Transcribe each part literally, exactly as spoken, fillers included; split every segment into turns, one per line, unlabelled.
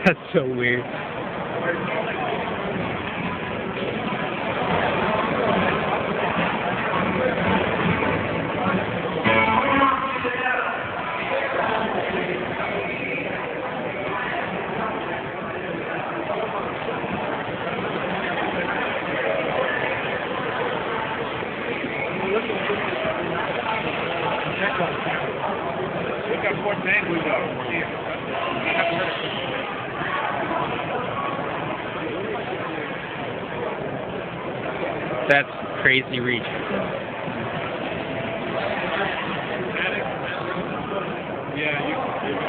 That's so weird.
Look at Fort Dang we got.
That's crazy reach.
Yeah, you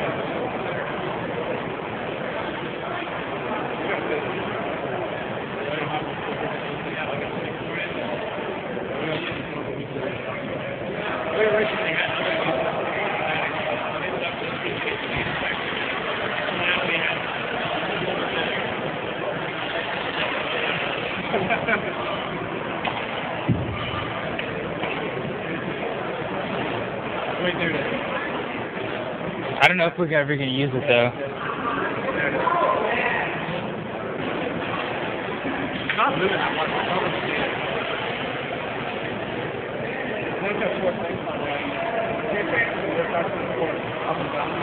I don't know if we're ever going to use it, though.
It's not moving that much. Look at Fort Dang. Up and down.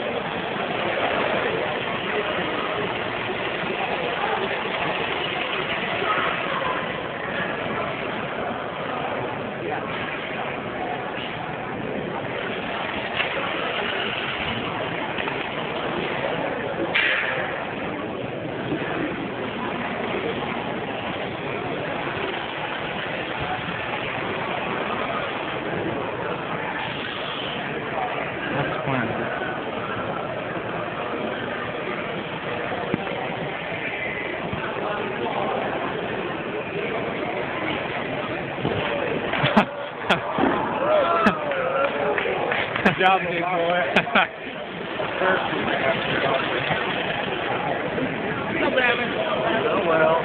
That's fun.
Good job, big boy. Oh, well.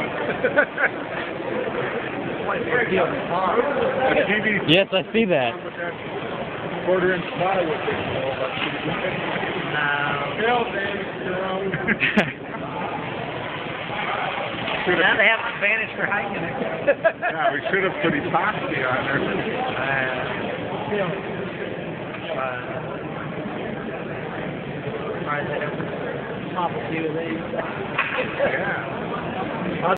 Yes, I see that.
Quarter inch plywood. No. Hell,
Now they have an advantage for hiking it.
Yeah, we should have put epoxy on there.
Alright, they have to top a few of these.
Yeah.